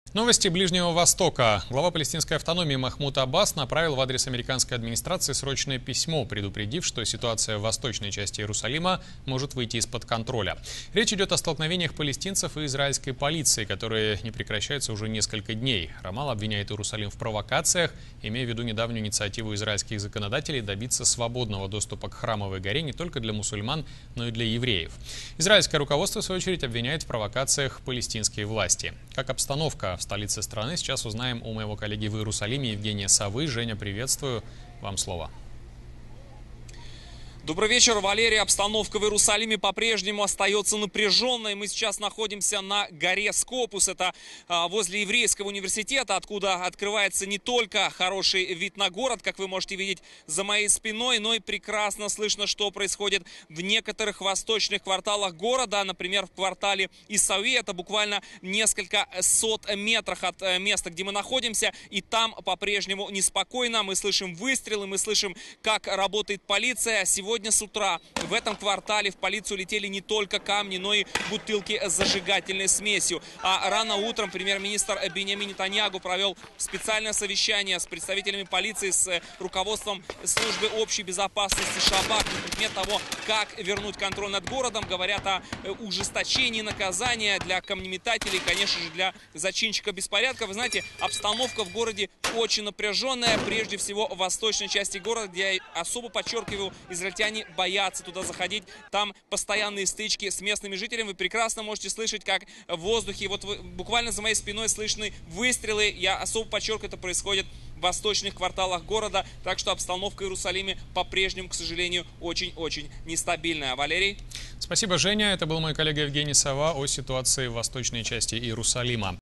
Новости Ближнего Востока. Глава палестинской автономии Махмуд Аббас направил в адрес американской администрации срочное письмо, предупредив, что ситуация в восточной части Иерусалима может выйти из-под контроля. Речь идет о столкновениях палестинцев и израильской полиции, которые не прекращаются уже несколько дней. Рамалла обвиняет Иерусалим в провокациях, имея в виду недавнюю инициативу израильских законодателей добиться свободного доступа к Храмовой горе не только для мусульман, но и для евреев. Израильское руководство, в свою очередь, обвиняет в провокациях палестинские власти. Как обстановка в столице страны, сейчас узнаем у моего коллеги в Иерусалиме Евгения Савы. Женя, приветствую. Вам слово. Добрый вечер, Валерий. Обстановка в Иерусалиме по-прежнему остается напряженной. Мы сейчас находимся на горе Скопус. Это возле еврейского университета, откуда открывается не только хороший вид на город, как вы можете видеть за моей спиной, но и прекрасно слышно, что происходит в некоторых восточных кварталах города. Например, в квартале Исауи. Это буквально несколько сот метров от места, где мы находимся. И там по-прежнему неспокойно. Мы слышим выстрелы, мы слышим, как работает полиция. Сегодня с утра в этом квартале в полицию летели не только камни, но и бутылки с зажигательной смесью. А рано утром премьер-министр Биньямин Нетаньяху провел специальное совещание с представителями полиции, с руководством службы общей безопасности Шабак на предмет того, как вернуть контроль над городом. Говорят о ужесточении наказания для камнеметателей, конечно же, для зачинщиков беспорядка. Вы знаете, обстановка в городе очень напряженная, прежде всего в восточной части города, где, я особо подчеркиваю, израильтяне боятся туда заходить. Там постоянные стычки с местными жителями. Вы прекрасно можете слышать, как в воздухе, вот буквально за моей спиной слышны выстрелы. Я особо подчеркиваю, это происходит в восточных кварталах города. Так что обстановка в Иерусалиме по-прежнему, к сожалению, очень-очень нестабильная. Валерий? Спасибо, Женя. Это был мой коллега Евгений Сава о ситуации в восточной части Иерусалима.